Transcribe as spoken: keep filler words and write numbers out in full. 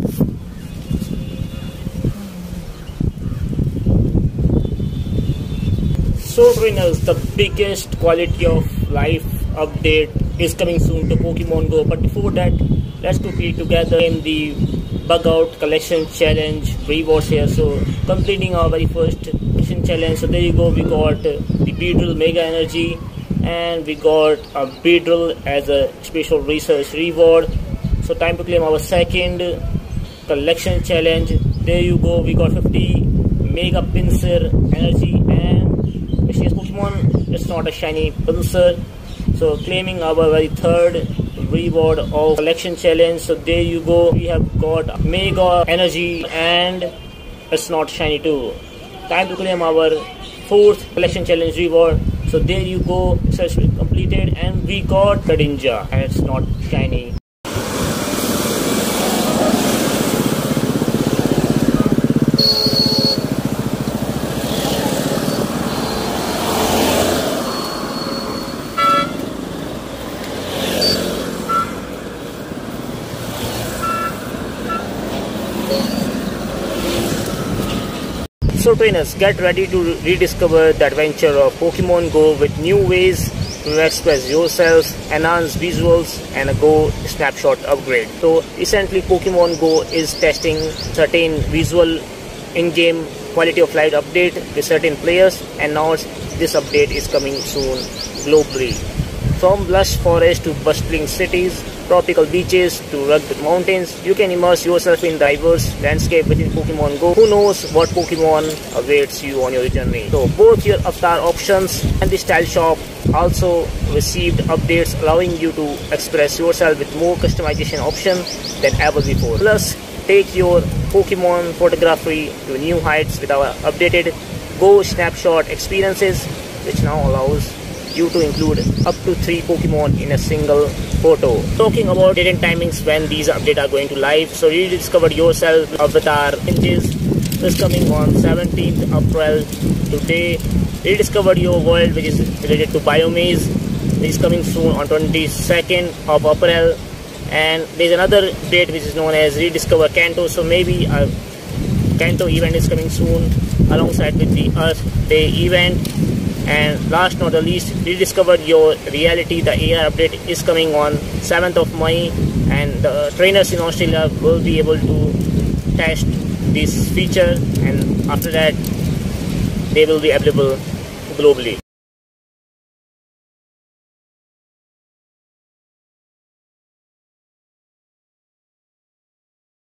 So trainers, the biggest quality of life update is coming soon to Pokemon Go. But before that, let's quickly together in the bug out collection challenge rewards here. So completing our very first collection challenge. So there you go. We got the Beedrill Mega Energy, and we got a Beedrill as a special research reward. So time to claim our second collection challenge. There you go. We got fifty Mega Pinsir Energy and Mysterious Pokemon. It's not a shiny Pinsir. So claiming our very third reward of collection challenge. So there you go. We have got Mega Energy and it's not shiny too. Time to claim our fourth collection challenge reward. So there you go. Search completed and we got Greninja and it's not shiny. So trainers, get ready to rediscover the adventure of Pokemon Go with new ways to express yourselves, enhance visuals and a Go snapshot upgrade. So recently Pokemon Go is testing certain visual in-game quality of life update with certain players, and now this update is coming soon globally. From lush forests to bustling cities, tropical beaches to rugged mountains, you can immerse yourself in diverse landscape within Pokemon Go. Who knows what Pokemon awaits you on your journey. So both your avatar options and the style shop also received updates allowing you to express yourself with more customization options than ever before. Plus, take your Pokemon photography to new heights with our updated Go snapshot experiences, which now allows you to include up to three Pokemon in a single photo. Talking about date and timings when these updates are going to live. So rediscover yourself avatar changes is coming on seventeenth April today. Rediscover your world, which is related to Biomaze, which is coming soon on twenty-second of April. And there's another date which is known as Rediscover Kanto. So maybe a Kanto event is coming soon alongside with the Earth Day event. And last not the least, rediscover your reality. The A R update is coming on seventh of May, and the trainers in Australia will be able to test this feature, and after that they will be available globally.